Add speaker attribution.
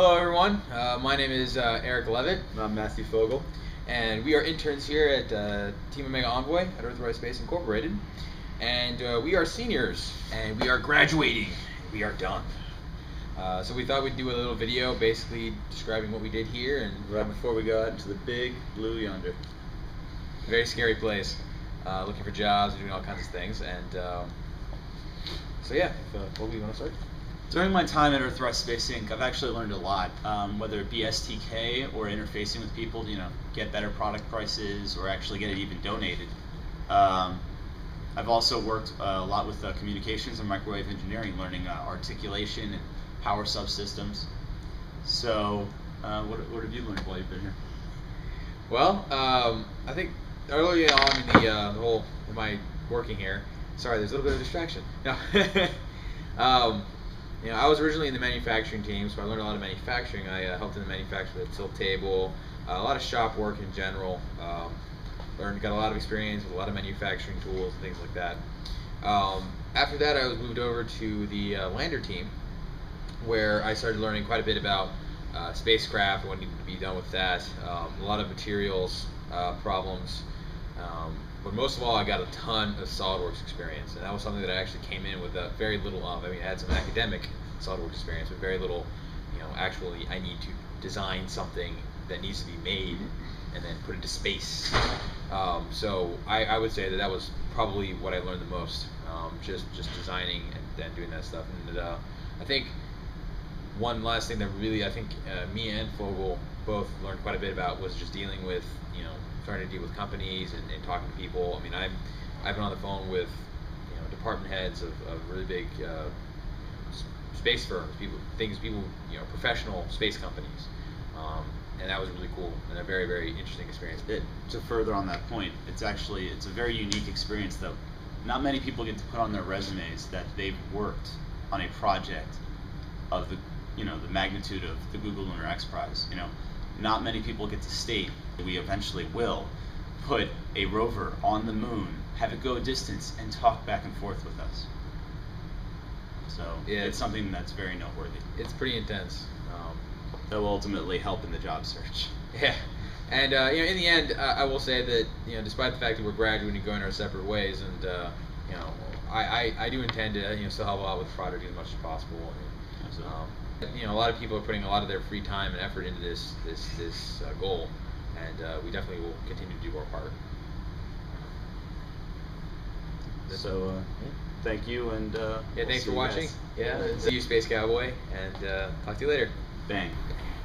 Speaker 1: Hello everyone, my name is Eric Levitt.
Speaker 2: I'm Matthew Fogel.
Speaker 1: And we are interns here at Team Omega Envoy at Earthrise Space Incorporated. And we are seniors, and we are graduating. We are done. So we thought we'd do a little video basically describing what we did here. And
Speaker 2: right before we go out into the big blue yonder.
Speaker 1: Very scary place. Looking for jobs and doing all kinds of things. And so yeah, what do you want to start?
Speaker 3: During my time at Earthrise Space Inc., I've actually learned a lot, whether it be STK or interfacing with people to, get better product prices or actually get it even donated. I've also worked a lot with communications and microwave engineering, learning articulation and power subsystems. So, what have you learned while you've been here?
Speaker 1: Well, I think early on in my working here, sorry, there's a little bit of distraction. No. I was originally in the manufacturing team, so I learned a lot of manufacturing. I helped in the manufacture of the tilt table, a lot of shop work in general. Got a lot of experience with a lot of manufacturing tools and things like that. After that, I was moved over to the lander team, where I started learning quite a bit about spacecraft and what needed to be done with that. A lot of materials problems. But most of all, I got a ton of SolidWorks experience, and that was something that I actually came in with very little of. I mean, I had some academic SolidWorks experience, but very little, actually I need to design something that needs to be made and then put into space. So I would say that was probably what I learned the most, just designing and then doing that stuff. And I think one last thing that really me and Fogel both learned quite a bit about was just dealing with, starting to deal with companies and talking to people. I mean, I've been on the phone with department heads of really big space firms, professional space companies, and that was really cool and a very, very interesting experience.
Speaker 3: To further on that point, it's a very unique experience that not many people get to put on their resumes, that they've worked on a project of the magnitude of the Google Lunar X Prize. Not many people get to state that we eventually will put a rover on the moon, have it go a distance, and talk back and forth with us. So yeah, it's something that's very noteworthy.
Speaker 1: It's pretty intense.
Speaker 3: That will ultimately help in the job search.
Speaker 1: Yeah, and in the end, I will say that despite the fact that we're graduating and going our separate ways, and I do intend to still help out with the project as much as possible. A lot of people are putting a lot of their free time and effort into this goal, and we definitely will continue to do our part.
Speaker 3: So, thank you, and
Speaker 1: thanks for watching. Yeah, see you, Space Cowboy, and talk to you later.
Speaker 3: Bang.